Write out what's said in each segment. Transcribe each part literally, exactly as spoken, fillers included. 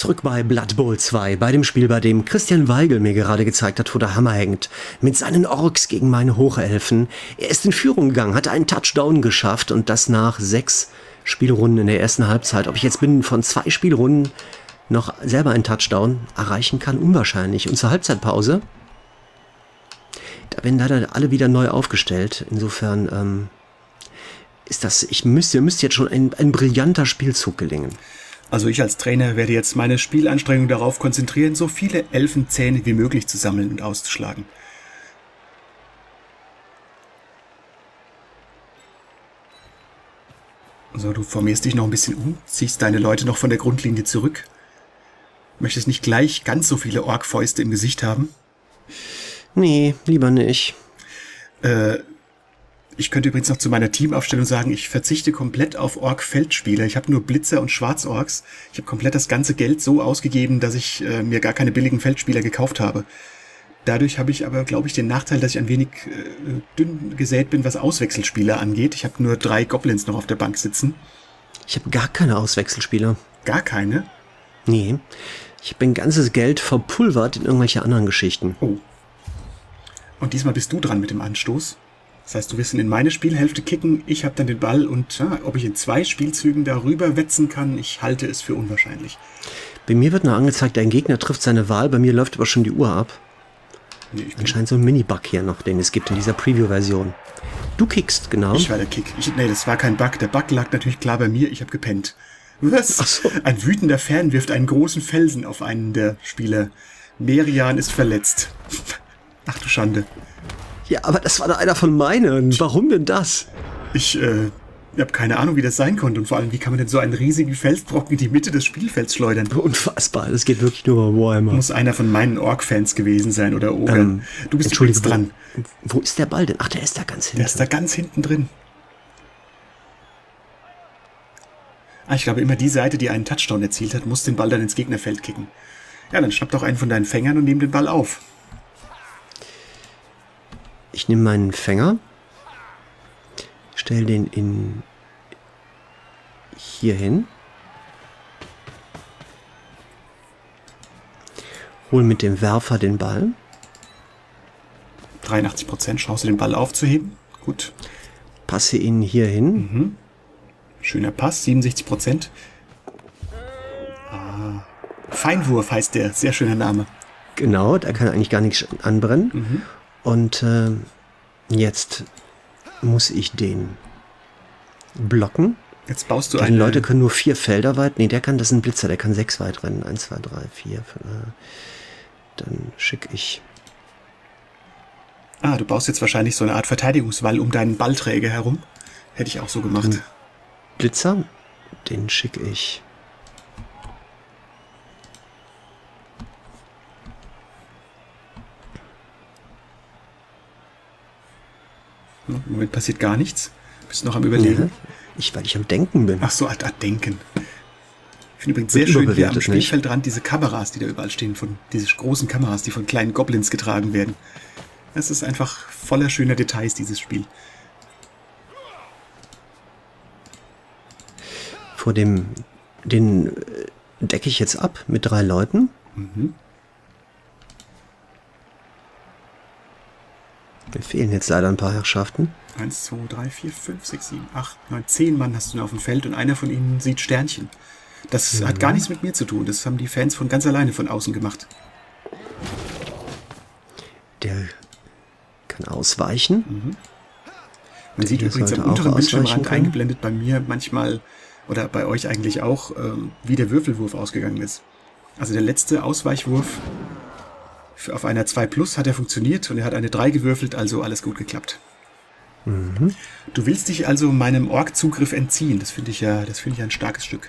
Zurück bei Blood Bowl zwei, bei dem Spiel, bei dem Christian Weigel mir gerade gezeigt hat, wo der Hammer hängt. Mit seinen Orks gegen meine Hochelfen. Er ist in Führung gegangen, hat einen Touchdown geschafft und das nach sechs Spielrunden in der ersten Halbzeit. Ob ich jetzt binnen von zwei Spielrunden noch selber einen Touchdown erreichen kann, unwahrscheinlich. Und zur Halbzeitpause, da werden leider alle wieder neu aufgestellt. Insofern ähm, ist das, ich müsste, müsste jetzt schon ein, ein brillanter Spielzug gelingen. Also ich als Trainer werde jetzt meine Spielanstrengung darauf konzentrieren, so viele Elfenzähne wie möglich zu sammeln und auszuschlagen. So, du formierst dich noch ein bisschen um, ziehst deine Leute noch von der Grundlinie zurück. Möchtest nicht gleich ganz so viele Ork-Fäuste im Gesicht haben? Nee, lieber nicht. Äh... Ich könnte übrigens noch zu meiner Teamaufstellung sagen, ich verzichte komplett auf Ork-Feldspieler. Ich habe nur Blitzer und Schwarzorks. Ich habe komplett das ganze Geld so ausgegeben, dass ich äh, mir gar keine billigen Feldspieler gekauft habe. Dadurch habe ich aber, glaube ich, den Nachteil, dass ich ein wenig äh, dünn gesät bin, was Auswechselspieler angeht. Ich habe nur drei Goblins noch auf der Bank sitzen. Ich habe gar keine Auswechselspieler. Gar keine? Nee. Ich habe mein ganzes Geld verpulvert in irgendwelche anderen Geschichten. Oh. Und diesmal bist du dran mit dem Anstoß. Das heißt, du wirst in meine Spielhälfte kicken, ich habe dann den Ball und ja, ob ich in zwei Spielzügen darüber wetzen kann, ich halte es für unwahrscheinlich. Bei mir wird nur angezeigt, ein Gegner trifft seine Wahl, bei mir läuft aber schon die Uhr ab. Nee, anscheinend so ein Mini-Bug hier noch, den es gibt in dieser Preview-Version. Du kickst, genau. Ich war der Kick. Ich, nee, das war kein Bug. Der Bug lag natürlich klar bei mir, ich habe gepennt. Was? Ach so. Ein wütender Fan wirft einen großen Felsen auf einen der Spieler. Merian ist verletzt. Ach du Schande. Ja, aber das war da einer von meinen. Warum denn das? Ich, äh, habe keine Ahnung, wie das sein konnte. Und vor allem, wie kann man denn so einen riesigen Felsbrocken in die Mitte des Spielfelds schleudern? Unfassbar, das geht wirklich nur bei Warhammer. Muss einer von meinen Ork-Fans gewesen sein oder Ogre. Ähm, du bist übrigens dran. Wo, wo ist der Ball denn? Ach, der ist da ganz hinten. Der ist da ganz hinten drin. Ah, ich glaube, immer die Seite, die einen Touchdown erzielt hat, muss den Ball dann ins Gegnerfeld kicken. Ja, dann schnapp doch einen von deinen Fängern und nimm den Ball auf. Ich nehme meinen Fänger, stelle den in hier hin, hole mit dem Werfer den Ball. dreiundachtzig Prozent Chance, den Ball aufzuheben. Gut. Passe ihn hier hin. Mhm. Schöner Pass, siebenundsechzig Prozent. Ah. Feinwurf heißt der, sehr schöner Name. Genau, da kann eigentlich gar nichts anbrennen. Mhm. Und äh, jetzt muss ich den blocken. Jetzt baust du Die eine... Leute können nur vier Felder weit. Nee, der kann, das ist ein Blitzer, der kann sechs weit rennen. Eins, zwei, drei, vier. Fünf, äh, dann schicke ich... Ah, du baust jetzt wahrscheinlich so eine Art Verteidigungswall um deinen Ballträger herum. Hätte ich auch so gemacht. Den Blitzer, den schicke ich... Im Moment passiert gar nichts. Bist noch am Überlegen? Ja, ich, weil ich am Denken bin. Ach so, ah, Denken. Ich finde übrigens sehr schön, hier am Spielfeldrand diese Kameras, die da überall stehen, von diese großen Kameras, die von kleinen Goblins getragen werden. Es ist einfach voller schöner Details, dieses Spiel. Vor dem, den decke ich jetzt ab mit drei Leuten. Mhm. Mir fehlen jetzt leider ein paar Herrschaften. Eins, zwei, drei, vier, fünf, sechs, sieben, acht, neun, zehn Mann hast du auf dem Feld und einer von ihnen sieht Sternchen. Das mhm. hat gar nichts mit mir zu tun. Das haben die Fans von ganz alleine von außen gemacht. Der kann ausweichen. Mhm. Man sieht übrigens am unteren Bildschirmrand eingeblendet bei mir manchmal, oder bei euch eigentlich auch, ähm, wie der Würfelwurf ausgegangen ist. Also der letzte Ausweichwurf auf einer zwei plus hat er funktioniert und er hat eine drei gewürfelt, also alles gut geklappt. Mhm. Du willst dich also meinem Ork-Zugriff entziehen. Das finde ich ja, das finde ich ein starkes Stück.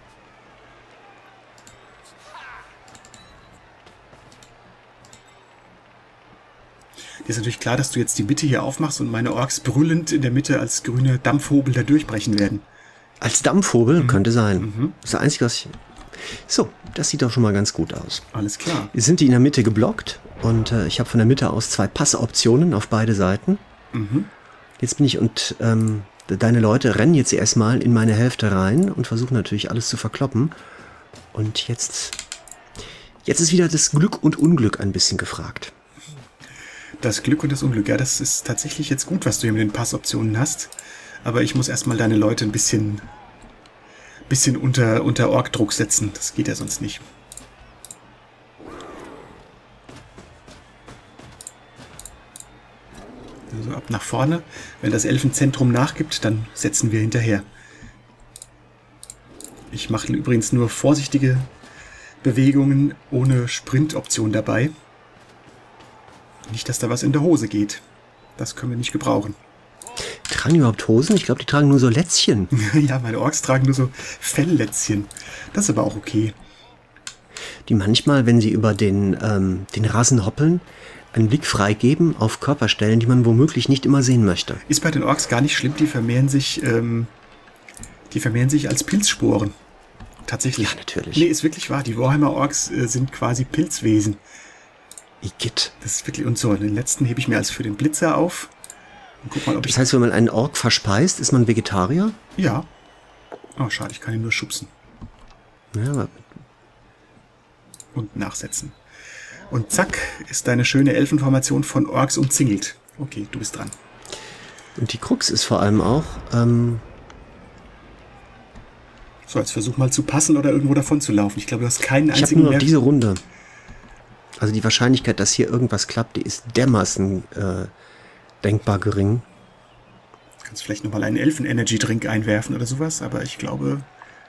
Dir ist natürlich klar, dass du jetzt die Mitte hier aufmachst und meine Orks brüllend in der Mitte als grüne Dampfhobel da durchbrechen werden. Als Dampfhobel? Mhm. Könnte sein. Mhm. Das ist das Einzige, was ich... So, das sieht doch schon mal ganz gut aus. Alles klar. Sind die in der Mitte geblockt und äh, ich habe von der Mitte aus zwei Passoptionen auf beide Seiten. Mhm. Jetzt bin ich und ähm, deine Leute rennen jetzt erstmal in meine Hälfte rein und versuchen natürlich alles zu verkloppen. Und jetzt, jetzt ist wieder das Glück und Unglück ein bisschen gefragt. Das Glück und das Unglück, ja, das ist tatsächlich jetzt gut, was du hier mit den Passoptionen hast. Aber ich muss erstmal deine Leute ein bisschen, bisschen unter, unter Ork-Druck setzen. Das geht ja sonst nicht. Also ab nach vorne. Wenn das Elfenzentrum nachgibt, dann setzen wir hinterher. Ich mache übrigens nur vorsichtige Bewegungen ohne Sprintoption dabei. Nicht, dass da was in der Hose geht. Das können wir nicht gebrauchen. Tragen die überhaupt Hosen? Ich glaube, die tragen nur so Lätzchen. Ja, meine Orks tragen nur so Felllätzchen. Das ist aber auch okay. Die manchmal, wenn sie über den, ähm, den Rasen hoppeln, einen Blick freigeben auf Körperstellen, die man womöglich nicht immer sehen möchte. Ist bei den Orks gar nicht schlimm. Die vermehren sich, ähm, die vermehren sich als Pilzsporen. Tatsächlich. Ja, natürlich. Nee, ist wirklich wahr. Die Warhammer-Orks äh, sind quasi Pilzwesen. Igitt. Das ist wirklich, und so, den letzten hebe ich mir als für den Blitzer auf. Und guck mal, ob Das ich... heißt, wenn man einen Ork verspeist, ist man Vegetarier? Ja. Oh, schade, ich kann ihn nur schubsen. Ja, aber Und nachsetzen. Und zack, ist deine schöne Elfenformation von Orks umzingelt. Okay, du bist dran. und die Krux ist vor allem auch, ähm, So, jetzt versuch mal zu passen oder irgendwo davon zu laufen. Ich glaube, du hast keinen ich habe einzigen nur noch mehr. diese Runde. Also die Wahrscheinlichkeit, dass hier irgendwas klappt, die ist dermaßen äh, denkbar gering. Du kannst vielleicht nochmal einen Elfen-Energy-Drink einwerfen oder sowas, aber ich glaube...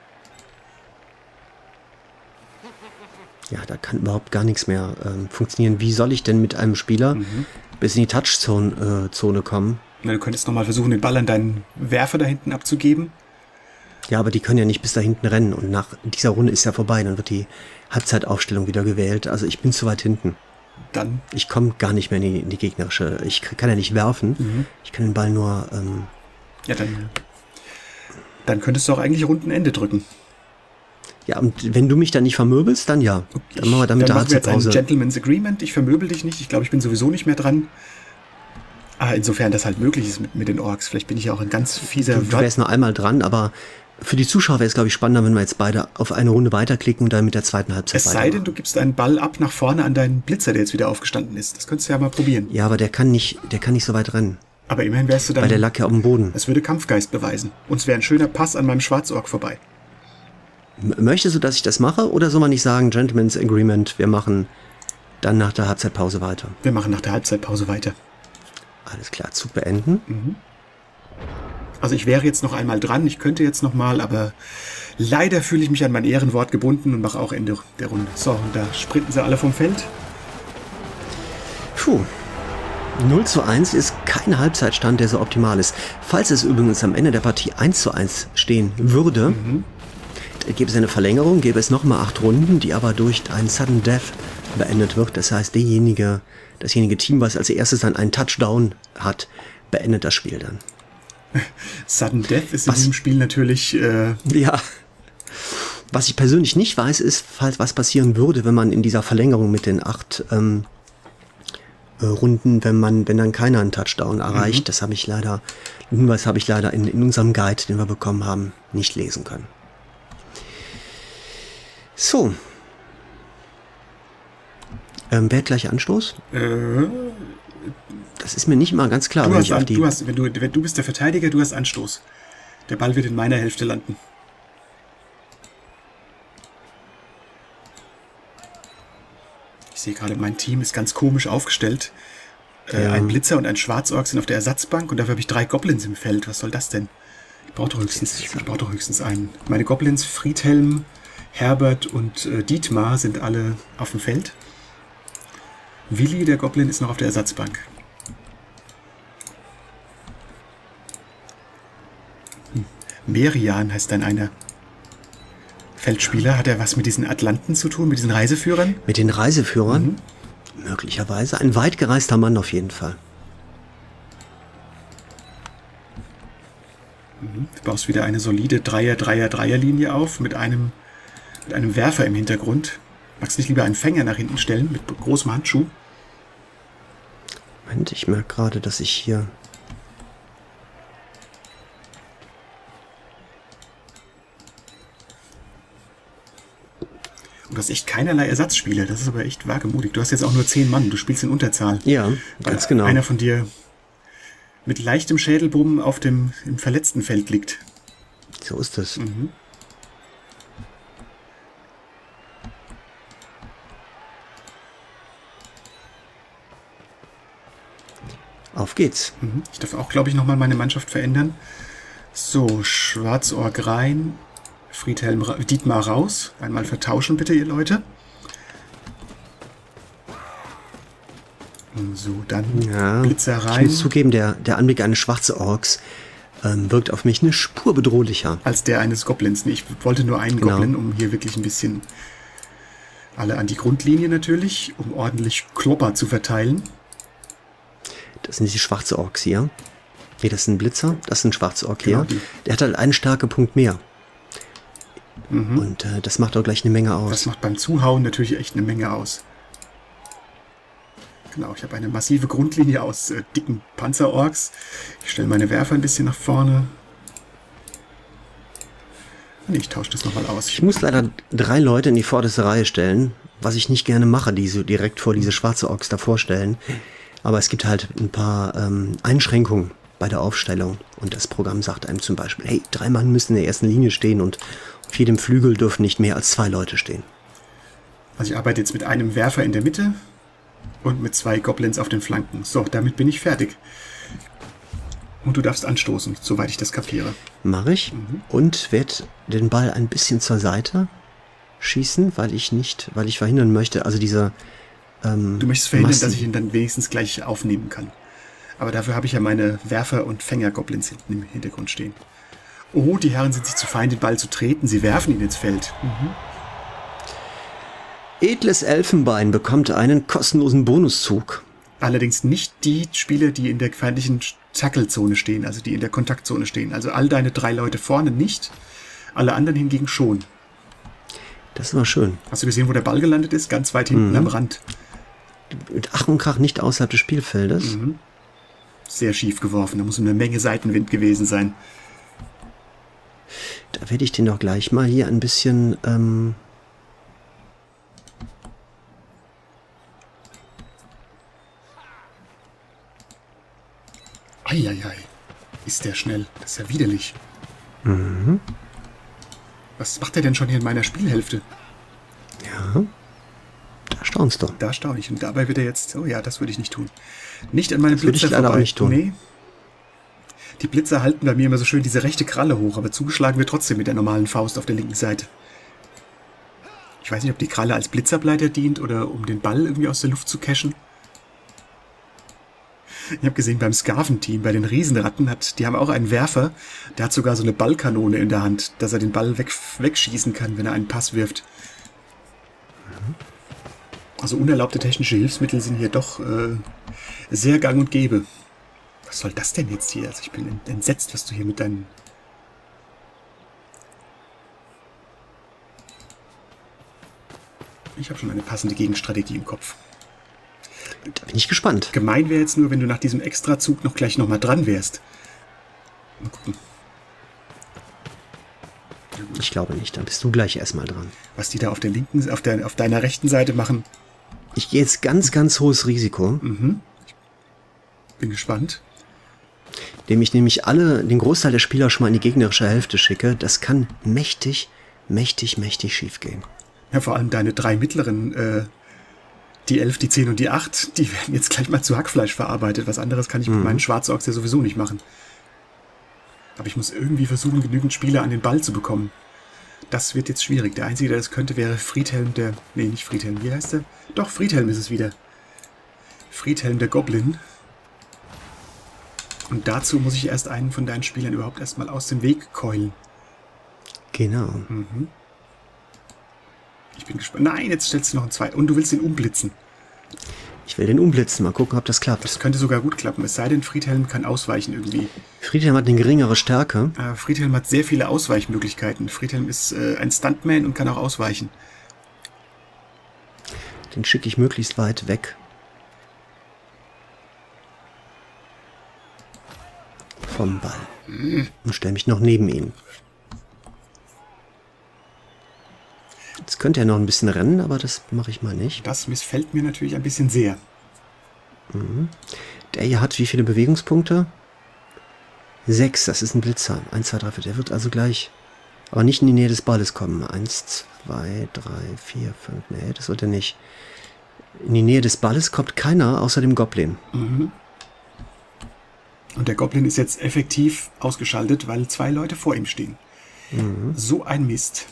Ja, da kann überhaupt gar nichts mehr ähm, funktionieren. Wie soll ich denn mit einem Spieler Mhm. bis in die Touchzone äh, Zone kommen? Na, du könntest nochmal versuchen, den Ball an deinen Werfer da hinten abzugeben. Ja, aber die können ja nicht bis da hinten rennen. Und nach dieser Runde ist ja vorbei. Dann wird die Halbzeitaufstellung wieder gewählt. Also ich bin zu weit hinten. Dann... Ich komme gar nicht mehr in die, in die gegnerische. Ich kann ja nicht werfen. Mhm. Ich kann den Ball nur... Ähm, Ja, dann... Dann könntest du auch eigentlich Rundenende drücken. ja, und wenn du mich dann nicht vermöbelst, dann ja. Dann machen wir damit dann der machen wir jetzt ein Halbzeitpause. Gentleman's Agreement. Ich vermöbel dich nicht. Ich glaube, ich bin sowieso nicht mehr dran. Ah, insofern das halt möglich ist mit, mit den Orks. Vielleicht bin ich ja auch ein ganz fieser... Du, du wärst nur einmal dran, aber für die Zuschauer wäre es, glaube ich, spannender, wenn wir jetzt beide auf eine Runde weiterklicken und dann mit der zweiten Halbzeit Es sei weitermachen. denn, du gibst einen Ball ab nach vorne an deinen Blitzer, der jetzt wieder aufgestanden ist. Das könntest du ja mal probieren. Ja, aber der kann nicht, der kann nicht so weit rennen, Aber immerhin wärst du dann... weil der lag ja auf dem Boden. Es würde Kampfgeist beweisen. Und es wäre ein schöner Pass an meinem Schwarzork vorbei. M- Möchtest du, dass ich das mache, oder soll man nicht sagen, Gentleman's Agreement, wir machen dann nach der Halbzeitpause weiter? Wir machen nach der Halbzeitpause weiter. Alles klar, Zug beenden. Also ich wäre jetzt noch einmal dran, ich könnte jetzt noch mal, aber leider fühle ich mich an mein Ehrenwort gebunden und mache auch Ende der Runde. So, und da sprinten sie alle vom Feld. Puh. null zu eins ist kein Halbzeitstand, der so optimal ist. Falls es übrigens am Ende der Partie eins zu eins stehen würde, gäbe es eine Verlängerung, gäbe es nochmal acht Runden, die aber durch einen Sudden Death beendet wird. Das heißt, derjenige, dasjenige Team, was als erstes dann einen Touchdown hat, beendet das Spiel dann. Sudden Death ist in Was? diesem Spiel natürlich... Äh, Ja. Was ich persönlich nicht weiß, ist, falls was passieren würde, wenn man in dieser Verlängerung mit den acht ähm, äh, Runden, wenn man, wenn dann keiner einen Touchdown erreicht. Das habe ich leider, den Hinweis habe ich leider in, in unserem Guide, den wir bekommen haben, nicht lesen können. So. Ähm, wer hat gleich Anstoß? äh, Das ist mir nicht mal ganz klar. du, wenn hast, ich auf an- die, du, hast, wenn du, wenn du bist der Verteidiger, du hast Anstoß. Der Ball wird in meiner Hälfte landen. Ich sehe gerade, mein Team ist ganz komisch aufgestellt. Äh, Ja. Ein Blitzer und ein Schwarzork sind auf der Ersatzbank und dafür habe ich drei Goblins im Feld. Was soll das denn? Ich brauche doch höchstens, ich brauche doch höchstens einen. Meine Goblins, Friedhelm, Herbert und äh, Dietmar sind alle auf dem Feld. Willi, der Goblin, ist noch auf der Ersatzbank. Hm. Merian heißt dann einer. Feldspieler, hat er was mit diesen Atlanten zu tun, mit diesen Reiseführern? mit den Reiseführern, möglicherweise ein weit gereister Mann auf jeden Fall. Du baust wieder eine solide Dreier-Dreier-Dreier-Linie auf mit einem, mit einem Werfer im Hintergrund. Magst du nicht lieber einen Fänger nach hinten stellen mit großem Handschuh? Moment, ich merke gerade, dass ich hier... hast echt keinerlei Ersatzspieler. Das ist aber echt wagemutig. Du hast jetzt auch nur zehn Mann. Du spielst in Unterzahl. Ja, ganz genau. Einer von dir mit leichtem Schädelbrummen auf dem im verletzten Feld liegt. So ist es. Mhm. Auf geht's. Mhm. Ich darf auch, glaube ich, nochmal meine Mannschaft verändern. So, Schwarzorg rein. Friedhelm, ra Dietmar raus. Einmal vertauschen bitte, ihr Leute. So, dann Ja, Blitzer ich rein. muss zugeben, der, der Anblick eines schwarzen Orks ähm, wirkt auf mich eine Spur bedrohlicher. Als der eines Goblins. Ich wollte nur einen Genau. Goblin, um hier wirklich ein bisschen alle an die Grundlinie natürlich, um ordentlich Klopper zu verteilen. Das sind die schwarze Orks hier. Nee, das ist ein Blitzer, das ist ein schwarzer Ork Genau, hier. die. Der hat halt einen starken Punkt mehr. Mhm. Und äh, das macht auch gleich eine Menge aus. Das macht beim Zuhauen natürlich echt eine Menge aus. Genau, ich habe eine massive Grundlinie aus äh, dicken Panzerorks. Ich stelle meine Werfer ein bisschen nach vorne. Nee, ich tausche das nochmal aus. Ich muss leider drei Leute in die vorderste Reihe stellen, was ich nicht gerne mache, die so direkt vor diese schwarze Orks davor stellen. Aber es gibt halt ein paar ähm, Einschränkungen bei der Aufstellung. Und das Programm sagt einem zum Beispiel, hey, drei Mann müssen in der ersten Linie stehen und auf jedem Flügel dürfen nicht mehr als zwei Leute stehen. Also ich arbeite jetzt mit einem Werfer in der Mitte und mit zwei Goblins auf den Flanken. So, damit bin ich fertig. Und du darfst anstoßen, soweit ich das kapiere. Mache ich. Mhm. Und werde den Ball ein bisschen zur Seite schießen, weil ich nicht, weil ich verhindern möchte, also dieser ähm, Du möchtest verhindern, Massen- dass ich ihn dann wenigstens gleich aufnehmen kann. Aber dafür habe ich ja meine Werfer- und Fänger-Goblins hinten im Hintergrund stehen. Oh, die Herren sind sich zu fein, den Ball zu treten. Sie werfen ihn ins Feld. Mhm. Edles Elfenbein bekommt einen kostenlosen Bonuszug. Allerdings nicht die Spieler, die in der feindlichen Tackelzone stehen, also die in der Kontaktzone stehen. Also all deine drei Leute vorne nicht, alle anderen hingegen schon. Das war schön. Hast du gesehen, wo der Ball gelandet ist? Ganz weit hinten Mhm. am Rand. Mit Ach und Krach nicht außerhalb des Spielfeldes. Mhm. Sehr schief geworfen. Da muss eine Menge Seitenwind gewesen sein. Da werde ich den doch gleich mal hier ein bisschen... Ähm Eieiei. Ist der schnell. Das ist ja widerlich. mhm. Was macht er denn schon hier in meiner Spielhälfte? Ja, da staunst du. Da staune ich. Und dabei wird er jetzt... Oh ja, das würde ich nicht tun. Nicht an meinem Das würde ich Blitzer leider auch vorbei. nicht tun. Nee. Die Blitzer halten bei mir immer so schön diese rechte Kralle hoch, aber zugeschlagen wird trotzdem mit der normalen Faust auf der linken Seite. Ich weiß nicht, ob die Kralle als Blitzerbleiter dient oder um den Ball irgendwie aus der Luft zu cashen. Ich habe gesehen, beim Skarven-Team, bei den Riesenratten, hat, die haben auch einen Werfer, der hat sogar so eine Ballkanone in der Hand, dass er den Ball weg, wegschießen kann, wenn er einen Pass wirft. Also unerlaubte technische Hilfsmittel sind hier doch äh, sehr gang und gäbe. Was soll das denn jetzt hier? Also ich bin entsetzt, was du hier mit deinen... Ich habe schon eine passende Gegenstrategie im Kopf. Da bin ich gespannt. Gemein wäre jetzt nur, wenn du nach diesem Extrazug noch gleich nochmal dran wärst. Mal gucken, Ich glaube nicht. Da bist du gleich erstmal dran. was die da auf der linken, auf, der, auf deiner rechten Seite machen. Ich gehe jetzt ganz, ganz hohes Risiko, Mhm. Bin gespannt. indem ich nämlich alle, den Großteil der Spieler schon mal in die gegnerische Hälfte schicke. Das kann mächtig, mächtig, mächtig schief gehen. Ja, vor allem deine drei mittleren, äh, die elf, die zehn und die acht, die werden jetzt gleich mal zu Hackfleisch verarbeitet. Was anderes kann ich mit meinen Schwarzorks ja sowieso nicht machen. Aber ich muss irgendwie versuchen, genügend Spieler an den Ball zu bekommen. Das wird jetzt schwierig. Der Einzige, der das könnte, wäre Friedhelm der... Nee, nicht Friedhelm. Wie heißt der? Doch, Friedhelm ist es wieder. Friedhelm der Goblin. Und dazu muss ich erst einen von deinen Spielern überhaupt erstmal aus dem Weg keulen. Genau. Ich bin gespannt. Nein, jetzt stellst du noch einen zweiten. Und du willst ihn umblitzen. Ich will den umblitzen. Mal gucken, ob das klappt. Das könnte sogar gut klappen. Es sei denn, Friedhelm kann ausweichen irgendwie. Friedhelm hat eine geringere Stärke. Äh, Friedhelm hat sehr viele Ausweichmöglichkeiten. Friedhelm ist äh, ein Stuntman und kann auch ausweichen. Den schicke ich möglichst weit weg. Vom Ball. Und stelle mich noch neben ihn. Jetzt könnte ja noch ein bisschen rennen, aber das mache ich mal nicht. Das missfällt mir natürlich ein bisschen sehr. Mhm. Der hier hat wie viele Bewegungspunkte? Sechs, das ist ein Blitzer. Eins, zwei, drei, vier. Der wird also gleich, aber nicht in die Nähe des Balles kommen. Eins, zwei, drei, vier, fünf. Nee, das wird er nicht. In die Nähe des Balles kommt keiner außer dem Goblin. Mhm. Und der Goblin ist jetzt effektiv ausgeschaltet, weil zwei Leute vor ihm stehen. Mhm. So ein Mist.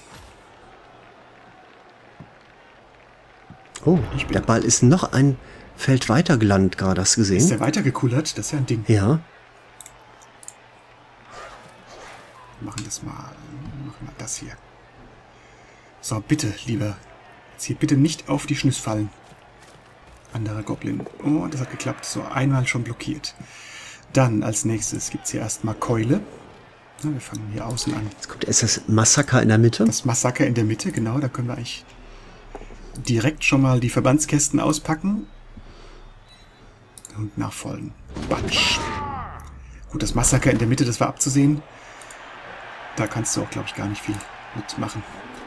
Oh, der Ball ist noch ein Feld weiter gelandet, gerade hast du gesehen. Ist der weitergekullert? Das ist ja ein Ding. Ja. Wir machen das mal. Machen wir das hier. So, bitte, lieber. Jetzt hier bitte nicht auf die Schnüss fallen. Anderer Goblin. Oh, das hat geklappt. So, einmal schon blockiert. Dann als nächstes gibt es hier erstmal Keule. Na, wir fangen hier außen an. Jetzt kommt erst das Massaker in der Mitte. Das Massaker in der Mitte, genau. Da können wir eigentlich direkt schon mal die Verbandskästen auspacken. Und nachfolgen. Batsch. Gut, das Massaker in der Mitte, das war abzusehen. Da kannst du auch, glaube ich, gar nicht viel mitmachen.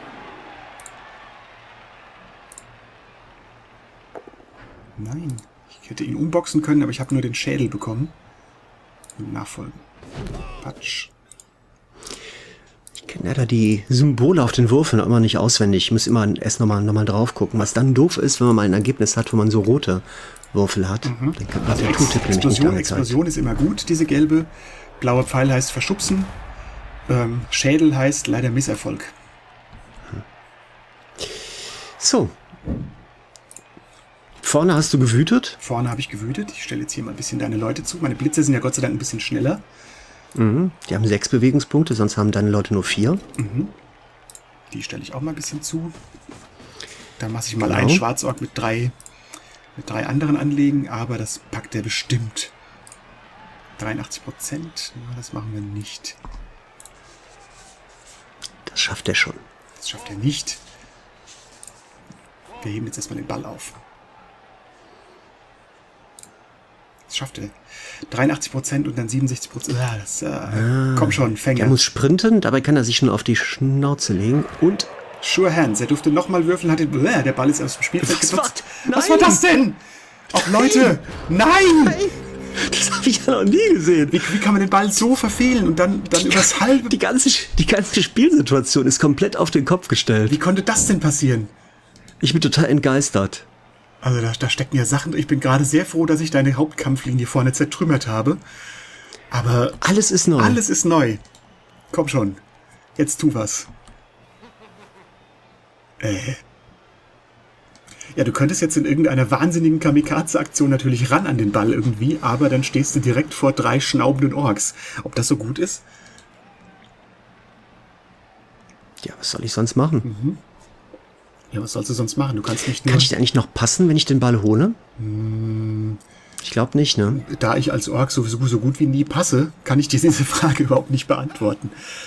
Nein, ich hätte ihn umboxen können, aber ich habe nur den Schädel bekommen. Und nachfolgen. Patsch. Ich kenne ja da die Symbole auf den Würfeln immer nicht auswendig. Ich muss immer erst nochmal noch mal drauf gucken. Was dann doof ist, wenn man mal ein Ergebnis hat, wo man so rote Würfel hat. Mhm. Dann kann man also den Ex Tooltip nämlich nicht Explosion, angezeigt. Explosion ist immer gut, diese gelbe. Blauer Pfeil heißt verschubsen. Ähm, Schädel heißt leider Misserfolg. So. Vorne hast du gewütet. Vorne habe ich gewütet. Ich stelle jetzt hier mal ein bisschen deine Leute zu. Meine Blitze sind ja Gott sei Dank ein bisschen schneller. Mhm. Die haben sechs Bewegungspunkte, sonst haben deine Leute nur vier. Mhm. Die stelle ich auch mal ein bisschen zu. Dann mache ich mal Genau. einen Schwarzork mit drei, mit drei anderen anlegen, aber das packt er bestimmt. dreiundachtzig Prozent. Das machen wir nicht. Das schafft er schon. Das schafft er nicht. Wir heben jetzt erstmal den Ball auf. Das schafft er. dreiundachtzig Prozent und dann siebenundsechzig Prozent. Ah, das, äh, ah, komm schon, Fänger. Er muss sprinten, dabei kann er sich schon auf die Schnauze legen und... Sure Hands. Er durfte nochmal würfeln, hat den, äh, der Ball ist aus dem Spielfeld Was geplatzt. war- Was war das denn? Auch Leute, nein! Nein! Das habe ich ja noch nie gesehen. Wie, wie kann man den Ball so verfehlen und dann, dann übers halbe... Die ganze, die ganze Spielsituation ist komplett auf den Kopf gestellt. Wie konnte das denn passieren? Ich bin total entgeistert. Also da, da stecken ja Sachen. Ich bin gerade sehr froh, dass ich deine Hauptkampflinie vorne zertrümmert habe. Aber Alles ist neu. alles ist neu. Komm schon. Jetzt tu was. Äh. Ja, du könntest jetzt in irgendeiner wahnsinnigen Kamikaze-Aktion natürlich ran an den Ball irgendwie, aber dann stehst du direkt vor drei schnaubenden Orks. Ob das so gut ist? Ja, was soll ich sonst machen? Mhm. Ja, was sollst du sonst machen? Du kannst nicht nur... Kann ich denn eigentlich noch passen, wenn ich den Ball hole? Hm, Ich glaube nicht, ne? da ich als Ork sowieso so gut wie nie passe, kann ich dir diese Frage überhaupt nicht beantworten.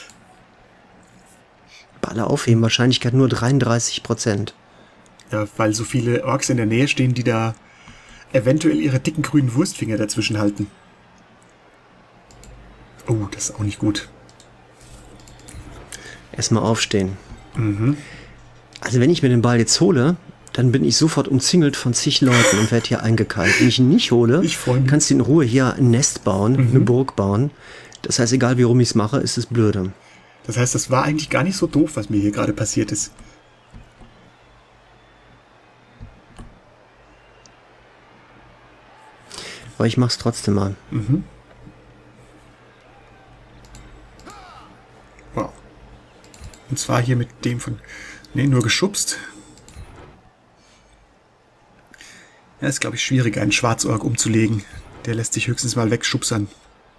Balle aufheben, Wahrscheinlichkeit nur dreiunddreißig Prozent. Ja, weil so viele Orks in der Nähe stehen, die da eventuell ihre dicken grünen Wurstfinger dazwischen halten. Oh, das ist auch nicht gut. Erstmal aufstehen. Mhm. Also wenn ich mir den Ball jetzt hole, dann bin ich sofort umzingelt von zig Leuten und werde hier eingekeilt. Wenn ich ihn nicht hole, Ich freu mich. kannst du in Ruhe hier ein Nest bauen, eine Burg bauen. Das heißt, egal wie rum ich es mache, ist es blöde. Das heißt, das war eigentlich gar nicht so doof, was mir hier gerade passiert ist. Aber ich mach's trotzdem mal. Mhm. Wow. Und zwar hier mit dem von... Ne, nur geschubst. Ja, ist, glaube ich, schwierig, einen Schwarzork umzulegen. Der lässt sich höchstens mal wegschubsern.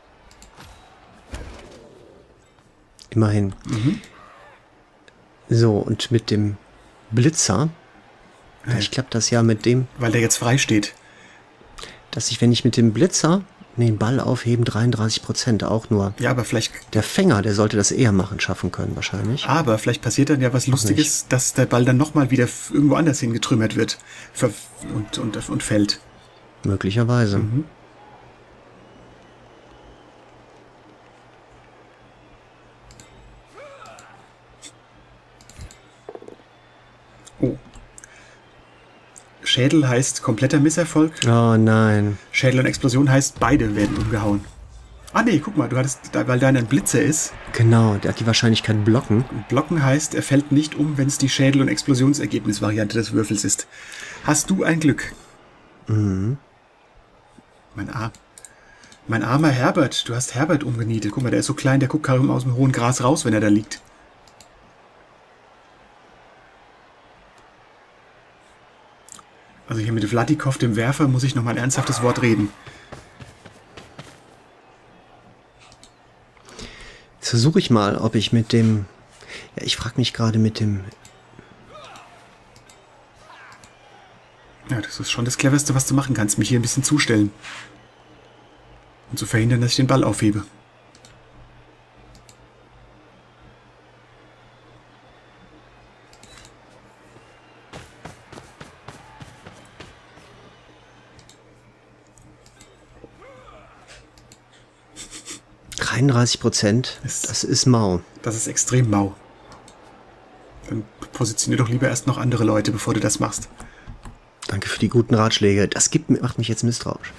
Immerhin. Mhm. So, und mit dem Blitzer, vielleicht klappt das ja mit dem, Weil der jetzt frei steht. dass ich, wenn ich mit dem Blitzer den Ball aufheben, dreiunddreißig Prozent auch nur. Ja, aber vielleicht... Der Fänger, der sollte das eher machen, schaffen können wahrscheinlich. Aber vielleicht passiert dann ja was Lustiges, dass der Ball dann nochmal wieder f- irgendwo anders hingetrümmert wird. Ver und, und, und fällt. Möglicherweise. Mhm. Schädel heißt kompletter Misserfolg. Oh nein. Schädel und Explosion heißt, beide werden umgehauen. Ah nee, guck mal, du hattest, weil deiner ein Blitzer ist. Genau, der hat die Wahrscheinlichkeit blocken. Und blocken heißt, er fällt nicht um, wenn es die Schädel- und Explosionsergebnisvariante des Würfels ist. Hast du ein Glück? Mhm. Mein, Ar mein armer Herbert, du hast Herbert umgenietet. Guck mal, der ist so klein, der guckt kaum aus dem hohen Gras raus, wenn er da liegt. Also hier mit Vladikov, dem Werfer, muss ich noch mal ein ernsthaftes Wort reden. Jetzt versuche ich mal, ob ich mit dem... Ja, ich frage mich gerade mit dem... Ja, das ist schon das Cleverste, was du machen kannst, mich hier ein bisschen zustellen. Und zu verhindern, dass ich den Ball aufhebe. dreiunddreißig Prozent, das ist mau. Das ist extrem mau. Dann positionier doch lieber erst noch andere Leute, bevor du das machst. Danke für die guten Ratschläge. Das gibt, macht mich jetzt misstrauisch.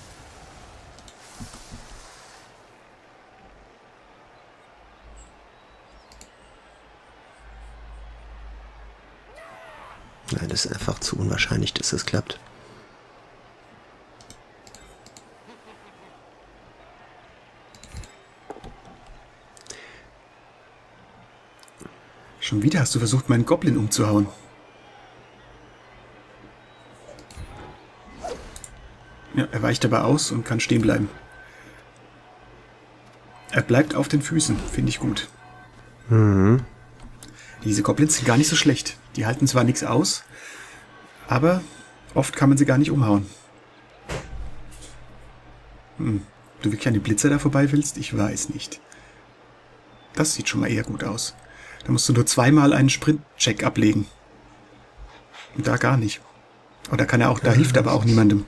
Nein, das ist einfach zu unwahrscheinlich, dass das klappt. Schon wieder hast du versucht, meinen Goblin umzuhauen. Ja, er weicht aber aus und kann stehen bleiben. Er bleibt auf den Füßen, finde ich gut. Mhm. Diese Goblins sind gar nicht so schlecht. Die halten zwar nichts aus, aber oft kann man sie gar nicht umhauen. Hm. Du wirklich an den Blitzer da vorbei willst? Ich weiß nicht. Das sieht schon mal eher gut aus. Da musst du nur zweimal einen Sprint-Check ablegen. Und da gar nicht. Oder kann er auch, da hilft aber auch niemandem.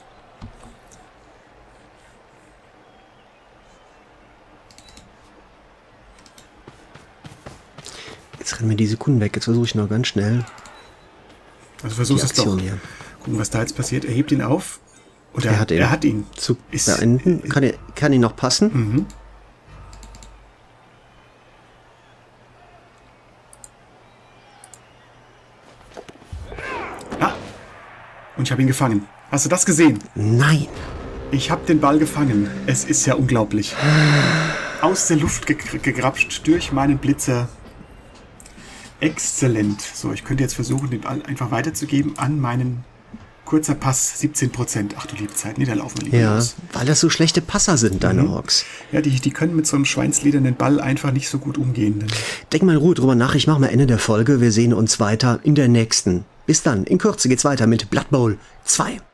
Jetzt rennen mir die Sekunden weg. Jetzt versuche ich noch ganz schnell. Also versuch's es doch. Hier. Gucken, was da jetzt passiert. Er hebt ihn auf. Und er, er hat ihn. Er hat ihn. Zu, ist, da hinten kann, er, kann ihn noch passen. Mhm. Ah. Und ich habe ihn gefangen. Hast du das gesehen? Nein. Ich habe den Ball gefangen. Es ist ja unglaublich. Aus der Luft ge gegrapscht durch meinen Blitzer. Exzellent. So, ich könnte jetzt versuchen, den Ball einfach weiterzugeben an meinen kurzer Pass, siebzehn Prozent. Ach du liebe Zeit, nee, da laufen wir lieber ja, los. Weil das so schlechte Passer sind, deine mhm. Orks. Ja, die, die können mit so einem schweinsledernen Ball einfach nicht so gut umgehen. Denk mal in Ruhe drüber nach, ich mache mal Ende der Folge. Wir sehen uns weiter in der nächsten. Bis dann, in Kürze geht's weiter mit Blood Bowl zwei.